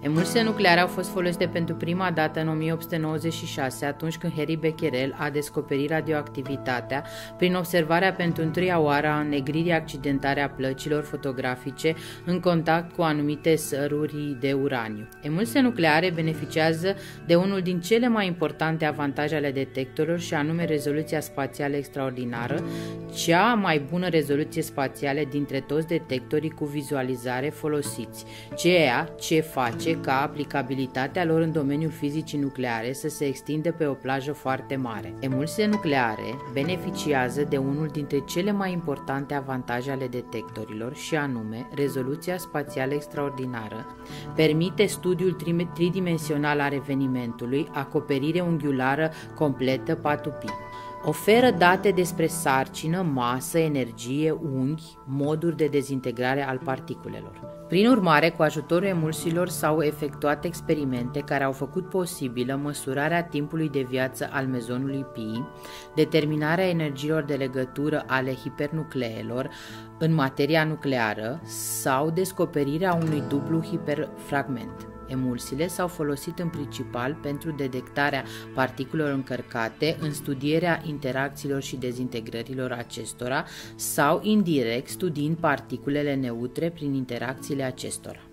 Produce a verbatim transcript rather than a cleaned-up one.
Emulsiile nucleare au fost folosite pentru prima dată în o mie opt sute nouăzeci și șase, atunci când Henri Becquerel a descoperit radioactivitatea prin observarea pentru întâia oară a înnegririi accidentare a plăcilor fotografice în contact cu anumite săruri de uraniu. Emulsiile nucleare beneficiază de unul din cele mai importante avantaje ale detectorilor, și anume rezoluția spațială extraordinară, cea mai bună rezoluție spațială dintre toți detectorii cu vizualizare folosiți, ceea ce face ca aplicabilitatea lor în domeniul fizicii nucleare să se extindă pe o plajă foarte mare. Emulsiile nucleare beneficiază de unul dintre cele mai importante avantaje ale detectorilor, și anume rezoluția spațială extraordinară, permite studiul tridimensional al evenimentului, acoperire unghiulară completă patru pi. Oferă date despre sarcină, masă, energie, unghi, moduri de dezintegrare al particulelor. Prin urmare, cu ajutorul emulsiilor s-au efectuat experimente care au făcut posibilă măsurarea timpului de viață al mezonului pi, determinarea energiilor de legătură ale hipernucleelor în materia nucleară sau descoperirea unui dublu hiperfragment. Emulsiile s-au folosit în principal pentru detectarea particulelor încărcate, în studierea interacțiilor și dezintegrărilor acestora sau indirect studiind particulele neutre prin interacțiile acestora.